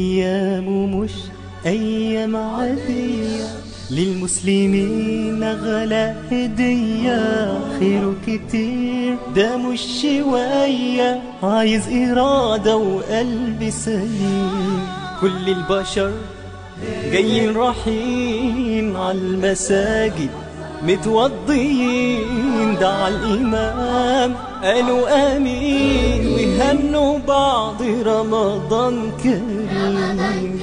أيام مش أيام عادية، للمسلمين أغلى هدية. خيره كتير ده مش شوية، عايز إرادة وقلب سليم. كل البشر جايين رايحين عالمساجد متوضيين، دعا الإمام قالوا آمين ويهنوا بعض. رمضان كريم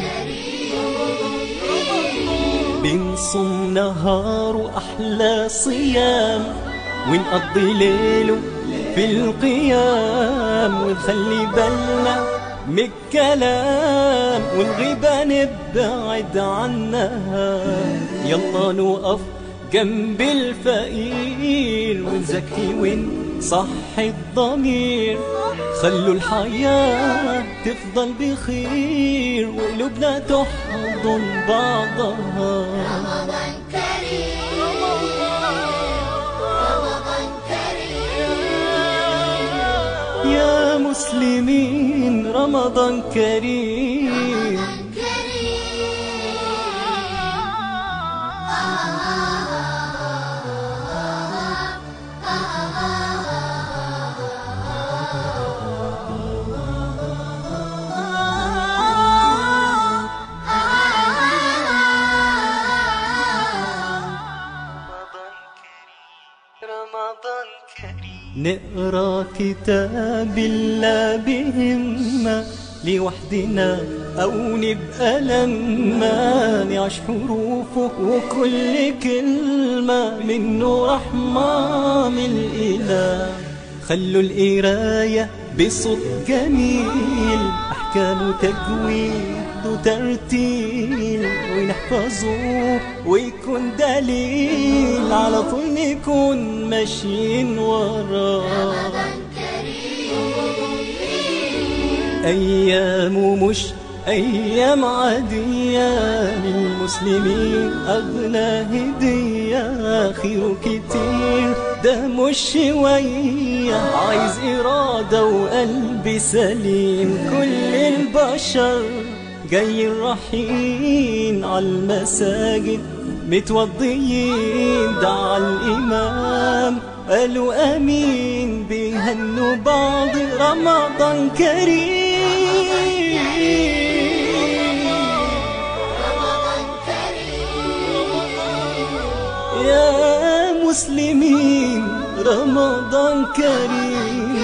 بنصوم نهار أحلى صيام، ونقضي ليله في القيام، ونخلي بالنا من الكلام، والغيبة نبعد عنها. يلا نوقف جنب الفقير، ونزكي ونصحي الضمير. خلوا الحياة تفضل بخير، وقلوبنا تحضن بعضها. رمضان كريم، رمضان كريم، يا مسلمين رمضان كريم. رمضان كريم نقرأ كتاب الله بهمة لوحدنا، أو نبقى لما نعيش حروفه وكل كلمة منه رحمة من الإله. خلوا القراية بصوت جميل، أحكام وتجويد وترتيل، ونحفظه ويكون دليل على طول نكون ماشيين وراه. أيام مش أيام عادية، للمسلمين أغلى هدية. خيره كتير ده مش شوية، عايز إرادة وقلب سليم. كل البشر جايين رايحين عالمساجد متوضيين، دعا الإمام قالوا آمين بيهنوا بعض. رمضان كريم، رمضان كريم، يا مسلمين رمضان كريم.